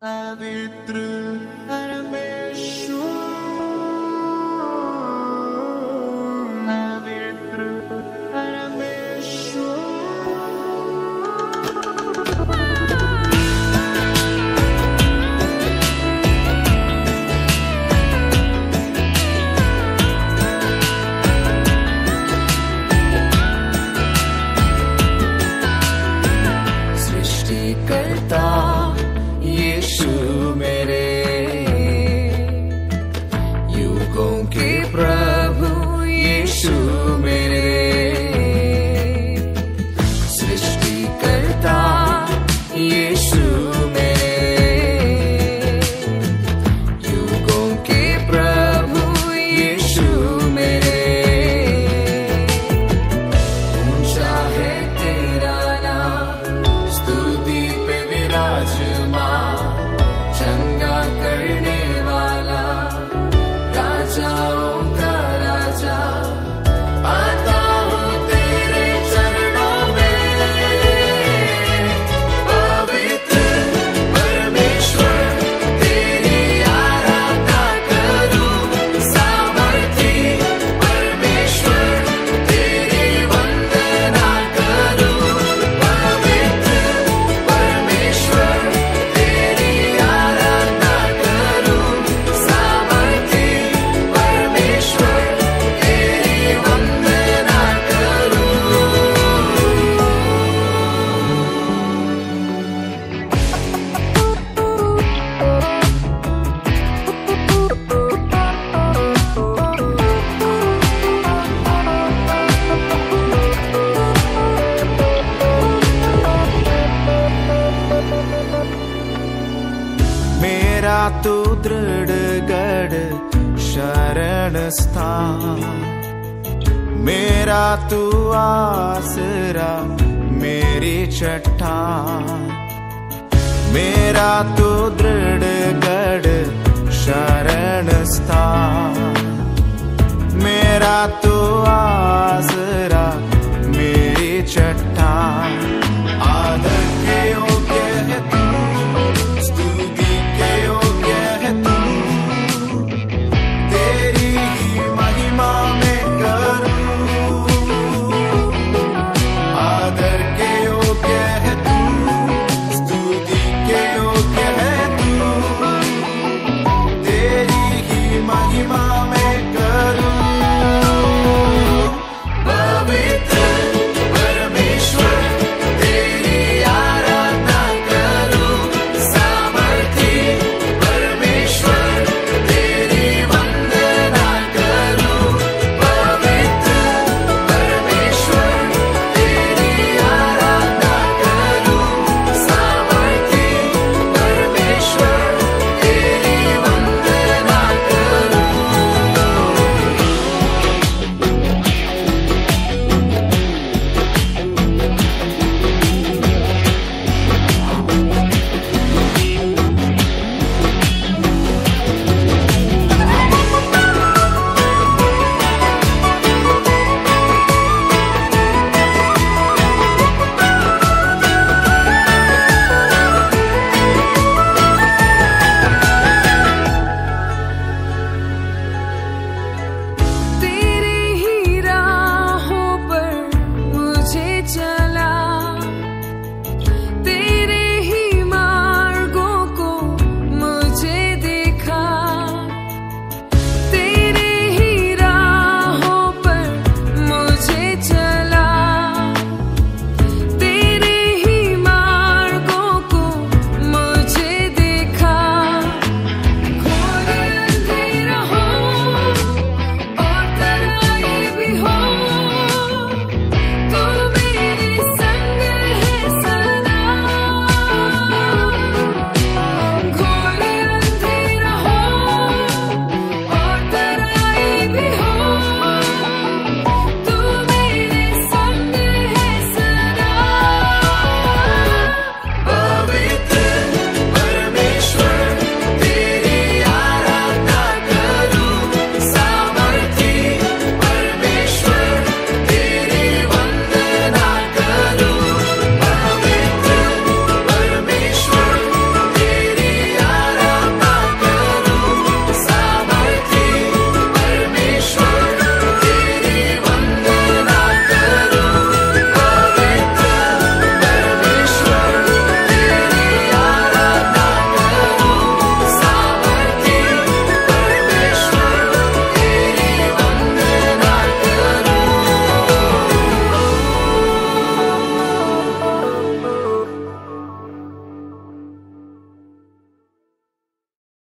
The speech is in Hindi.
पवित्र परमेश्वर, पवित्र परमेश्वर। सृष्टि करता यीशु मेरे, युगों के प्रभु यीशु मेरे। सृष्टि करता यीशु मेरे, युगों के प्रभु यीशु मेरे। ऊंचा है तेरा नाम, स्तुति पे विराजमान, चंगा करने वाला, राजाओं का राजा। आता हूँ तेरे चरणों में, पवित्र परमेश्वर तेरी आराधना करूं। सामर्थी परमेश्वर तेरी वंदना करूं। पवित्र परमेश्वर तेरी आराधना करूं। सामर्थी परमेश्वर तेरी वंदना करूं। मेरा तू दृढ़ गढ़ शरण स्थान, मेरा तू आसरा मेरी चट्टान। मेरा तू दृढ़ गढ़ शरण स्थान, मेरा तू आसरा